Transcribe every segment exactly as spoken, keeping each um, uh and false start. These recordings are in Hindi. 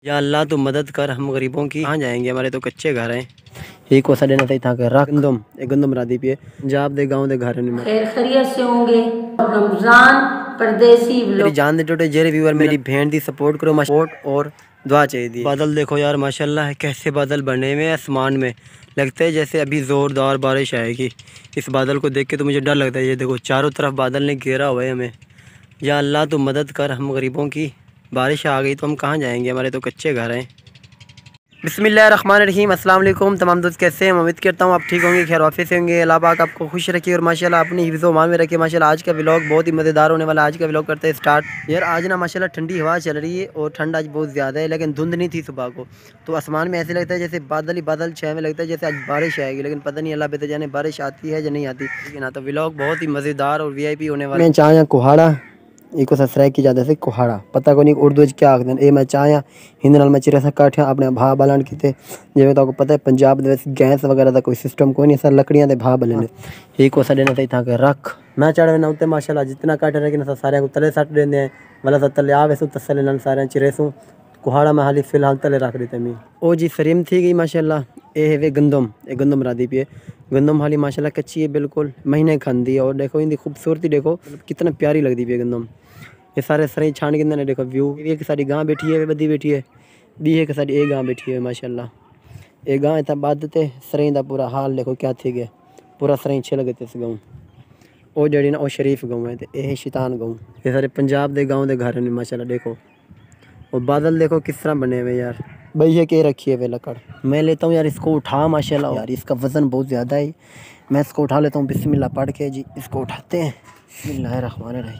या अल्लाह तो मदद कर, हम गरीबों की कहाँ जाएंगे, हमारे तो कच्चे घर हैं। एक को सड़े ना सही था रख गंदम एक गंदम राधी पिए पंजाब दे गाँव दे घर खैर खैरियत से होंगे। रमजान परदेसी मेरी जान दे टोटे जेरे व्यूअर मेरी बहन दी सपोर्ट करो, सपोर्ट और दुआ चाहिए। बादल देखो यार माशाल्लाह कैसे बादल बने हुए आसमान में, लगता है जैसे अभी ज़ोरदार बारिश आएगी। इस बादल को देख के तो मुझे डर लगता है। ये देखो चारों तरफ बादल ने घेरा हुआ है हमें। या अल्लाह तो मदद कर, हम गरीबों की बारिश आ गई तो हम कहाँ जाएंगे, हमारे तो कच्चे घर हैं। बिस्मिल्लाहिर्रहमानिर्रहीम, अस्सलाम वालेकुम तमाम दोस्त, कैसे हैं? उम्मीद करता हूँ आप ठीक होंगे, खैर वाफियत से होंगे। अल्लाह पाक आपको खुश रखिए और माशाल्लाह अपनी हिफ्ज़ मान में रखिए। माशाल्लाह आज का व्लॉग बहुत ही मज़ेदार होने वाला है। आज का व्लॉग करते हैं स्टार्ट। यार आज ना माशाल्लाह ठंडी हवा चल रही है और ठंड आज बहुत ज़्यादा है, लेकिन धुंध नहीं थी सुबह को, तो आसमान में ऐसे लगता है जैसे बादल ही बादल छाए में, लगता है जैसे आज बारिश आएगी, लेकिन पता नहीं अल्लाह बेहतर जाने बारिश आती है या नहीं आती। लेकिन ना तो व्लॉग बहुत ही मज़ेदार और वी आई पी होने वाला है। चाह कुहाड़ा एक ससराय की जाते से कुहाड़ा पता को नहीं उर्दू क्या आखते हैं। मैं चाह हिंद नाल मैं चिरसा काठिया अपने भा बालन किते जिवें तो पता है पंजाब दे गैस वगैरह का कोई सिस्टम कोई नहीं, सर लकड़ियां दे भा बलने एक को सड़े ना सही था के रख मैं चढ़े ना उत्ते माशाल्लाह जितना काटे रखे ना सारे को तले सट देंदे हैं, मतलब तले आवे सु तसले ना सारे चिरेसू कुहाड़ा में हाली फिलहाल तले रख देते मैं। ओ जी सरीम थी गई माशाल्लाह। ए है वे गंदम ए गंदम राधी पिए गंदम हाली माशाल्लाह कच्ची है बिल्कुल, महीने खांदी है। और देखो इनकी खूबसूरती देखो कितना प्यारी लगती है गंदम। ये सारे सरे छान के देखो व्यू। एक सारी गाँ बैठी है, बदी बैठी है, बी एक सारी एक गाँ बैठी है माशाल्लाह। एक गाँ इतना बाद ते सरें का पूरा हाल देखो क्या थी गया, पूरा सरें अच्छे लगे थे इस गाँव। वो जड़ी ना वो शरीफ गाँव है, ये शैतान गाँव। ये सारे पंजाब के गाँव के घर हैं माशाल्लाह। देखो और बादल देखो किस तरह बने हुए यार। भैया के रखी है वे लकड़, मैं लेता हूँ यार इसको उठा माशाल्लाह। यार इसका वज़न बहुत ज़्यादा है, मैं इसको उठा लेता हूँ। बिस्मिल्लाह पढ़ के जी इसको उठाते हैं। बिस्मिल्लाहिर्रहमानिर्रहीम।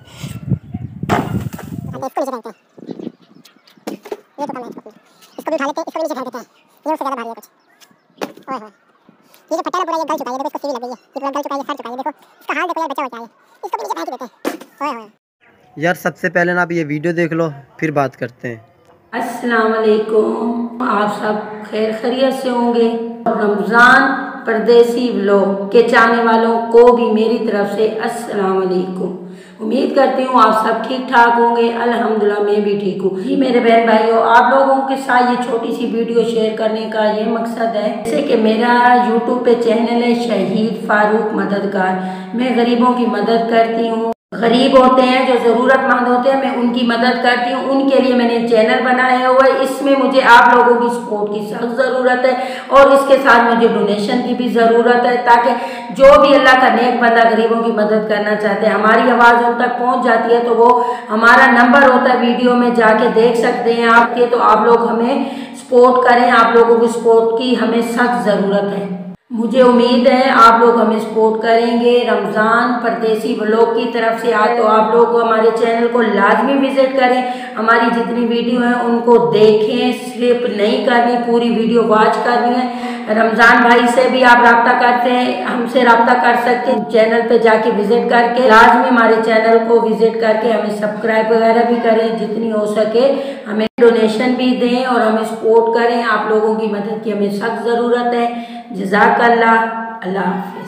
इसको नीचे फेंकते हैं, ये तो कम है, इसको भी उठा लेते हैं, इसको भी नीचे फेंक देते हैं, ये उससे ज़्यादा भारी है कुछ। ओए होए ये जो फटा ना पूरा ये गल चुका है, देखो इसको सीवी लग गई है, ये पूरा गल चुका है, ये सड़ चुका है, देखो इसका हाल देखो यार, बचा हुआ क्या है। इसको भी नीचे फेंक देते हैं। ओए होए यार सबसे पहले ना आप ये वीडियो देख लो फिर बात करते हैं। अस्सलाम वालेकुम, आप सब खैर खैरियत से होंगे। रमज़ान परदेसी व्लॉग के चाहने वालों को भी मेरी तरफ से अस्सलाम वालेकुम। उम्मीद करती हूँ आप सब ठीक ठाक होंगे। अल्हम्दुलिल्लाह मैं भी ठीक हूँ। जी मेरे बहन भाइयों, आप लोगों के साथ ये छोटी सी वीडियो शेयर करने का ये मकसद है, जैसे कि मेरा यूट्यूब पे चैनल है शहीद फारूक मददगार। मैं गरीबों की मदद करती हूँ, गरीब होते हैं जो ज़रूरतमंद होते हैं, मैं उनकी मदद करती हूँ। उनके लिए मैंने चैनल बनाया हुआ है। इसमें मुझे आप लोगों की सपोर्ट की सख्त ज़रूरत है और इसके साथ मुझे डोनेशन की भी ज़रूरत है, ताकि जो भी अल्लाह का नेक बंदा गरीबों की मदद करना चाहते हैं, हमारी आवाज़ उन तक पहुँच जाती है। तो वो हमारा नंबर होता है, वीडियो में जाके देख सकते हैं आपके। तो आप लोग हमें सपोर्ट करें, आप लोगों की सपोर्ट की हमें सख्त ज़रूरत है। मुझे उम्मीद है आप लोग हमें सपोर्ट करेंगे। रमज़ान परदेसी व्लॉग की तरफ से आज तो आप लोग हमारे चैनल को लाजमी विजिट करें, हमारी जितनी वीडियो हैं उनको देखें, स्किप नहीं करनी, पूरी वीडियो वॉच करनी है। रमज़ान भाई से भी आप रब्ता करते हैं, हमसे रब्ता कर सकते हैं, चैनल पे जाके विजिट करके लाजमी हमारे चैनल को विजिट करके हमें सब्सक्राइब वगैरह भी करें, जितनी हो सके हमें डोनेशन भी दें और हमें सपोर्ट करें। आप लोगों की मदद की हमें सख्त ज़रूरत है। जज़ाकल्लाह, अल्लाह हाफ़िज़।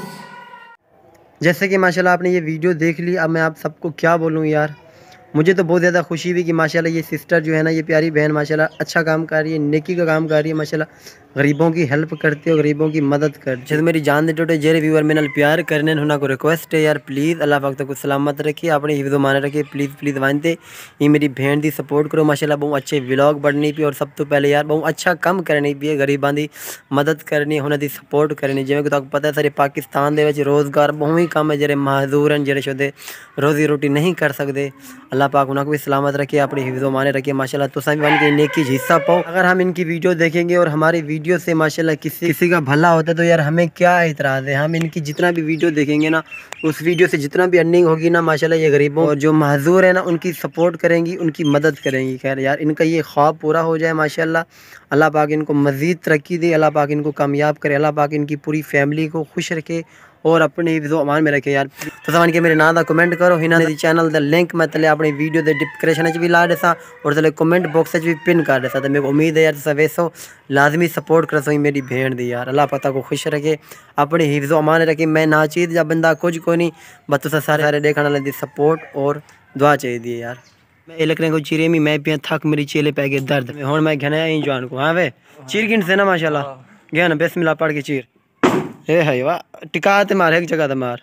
जैसे कि माशाल्लाह आपने ये वीडियो देख ली, अब मैं आप सबको क्या बोलूँ यार, मुझे तो बहुत ज़्यादा खुशी हुई कि माशाल्लाह ये सिस्टर जो है ना, ये प्यारी बहन माशाल्लाह अच्छा काम कर रही है, नेकी का काम कर रही है माशाल्लाह, गरीबों की हेल्प करती है, गरीबों की मदद करती है। मेरी जान दे टोटे जेरे व्यूअर मेरे नाल प्यार करने उन्होंने को रिक्वेस्ट है यार, प्लीज़ अल्लाह पाक तक सलामत रखिए, अपने हिफ्ज़ माने रखिए, प्लीज़ प्लीज़ वानते ये मेरी बहन की सपोर्ट करो। माशाल्लाह बहुत अच्छे व्लॉग बननी पी और सब तो पहले यार बहुत अच्छा काम करनी पी है, गरीबां की मदद करनी, उन्होंने सपोर्ट करनी। जिवें कि तुहानू पता है सारे पाकिस्तान दे विच रोज़गार बहुत ही कम है, जेरे महजूर हैं, जेरे शुदे रोज़ी रोटी नहीं कर सकते। अल्लाह पाक उन्होंने को भी सलामत रखिए, अपने हिफ्ज़ माने रखिए। माशाल्लाह तुसां भी बन के नेकी हिस्सा पाओ। अगर हम इनकी वीडियो देखेंगे और हमारी वीडियो से माशाल्लाह किसी किसी का भला होता है तो यार हमें क्या इतराज़ है। हम इनकी जितना भी वीडियो देखेंगे ना, उस वीडियो से जितना भी अर्निंग होगी ना माशाल्लाह ये गरीबों और जो महजूर है ना उनकी सपोर्ट करेंगी, उनकी मदद करेंगी। खैर यार इनका ये ख्वाब पूरा हो जाए माशाल्लाह। अल्लाह पाक इनको मज़ीद तरक्की दे, अल्लाह पाक इनको कामयाब करे, अल्लाह पाक इनकी पूरी फैमिली को खुश रखे और अपने हिफ्ज़ अमान में रखे। यार तो समझ के मेरे नाम का कमेंट करो, इन्होंने चैनल का लिंक मैं तले अपनी वीडियो के डिस्क्रिप्शन भी ला देसा और तले कमेंट बॉक्स भी पिन कर देसा। तो मेरे को उम्मीद है यार तुम वैसो लाजमी सपोर्ट कर सो मेरी बहन दी यार। अल्लाह पता को खुश रखे, अपने हिफ्ज़ अमान रखे। मैं ना चीज या बंदा कुछ को नहीं, बस तुम सारे सारे देखने वाले दी सपोर्ट और दुआ चाहिए यार। मैं लकड़े को चीरे में मैं पिया थक मेरी चेले पै गए दर्द में हुन मैं घने आई जान को। हाँ वे चीर गिन से ना माशाल्लाह गया ना बिस्मिल्लाह पढ़ के चीर हे है वाह टिका ते मार एक जगह ते मार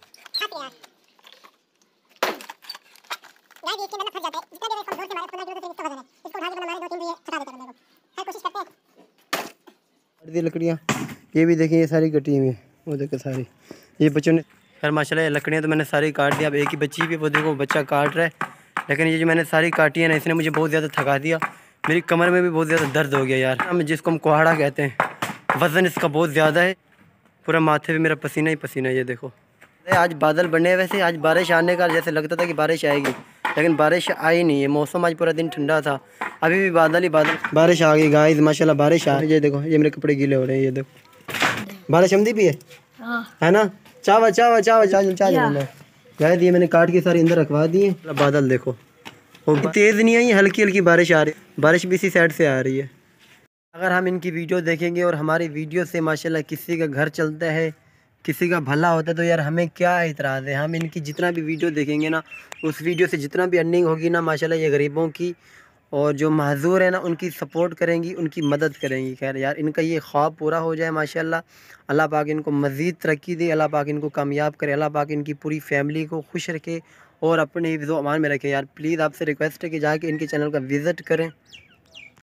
लकड़ियाँ ये भी देखिए ये सारी कटी हुई है वो देखो सारी ये बच्चों ने खैर माशाल्लाह लकड़ियाँ तो मैंने सारी काट दी। अब एक ही बच्ची भी वो देखो बच्चा काट रहा है। लेकिन ये जो मैंने सारी काटी है ना इसने मुझे बहुत ज़्यादा थका दिया। मेरी कमर में भी बहुत ज़्यादा दर्द हो गया यार। हम जिसको हम कुहाड़ा कहते हैं वज़न इसका बहुत ज़्यादा है। पूरा माथे पे मेरा पसीना ही पसीना है। ये देखो आज बादल बने वैसे आज बारिश आने का जैसे लगता था कि बारिश आएगी लेकिन बारिश आई नहीं है। मौसम आज पूरा दिन ठंडा था अभी भी बादल ही बादल। बारिश आ गई गाइस माशाल्लाह बारिश आ रही है। ये देखो ये मेरे कपड़े गीले हो रहे हैं। ये देखो बारिश हमदी भी है है ना। चावा चावा चावा चावा चावा गाय दिए मैंने काट के सारे अंदर रखवा दिए। बादल देखो वो तेज़ नहीं आई हल्की हल्की बारिश आ रही है। बारिश भी इसी साइड से आ रही है। अगर हम इनकी वीडियो देखेंगे और हमारी वीडियो से माशाल्लाह किसी का घर चलता है किसी का भला होता है तो यार हमें क्या इतराज़ है। हम इनकी जितना भी वीडियो देखेंगे ना उस वीडियो से जितना भी अर्निंग होगी ना माशाल्लाह ये गरीबों की और जो माजूर है ना उनकी सपोर्ट करेंगी उनकी मदद करेंगी। खैर यार इनका ये ख्वाब पूरा हो जाए माशाल्लाह। अल्लाह पाक इनको मज़ीद तरक्की दे। अल्लाह पाक इनको कामयाब करे। अल्लाह पाक इनकी पूरी फैमिली को खुश रखे और अपने हिफ्ज़-ओ-अमान में रखे। यार प्लीज़ आपसे रिक्वेस्ट है कि जाके इनके चैनल का विज़िट करें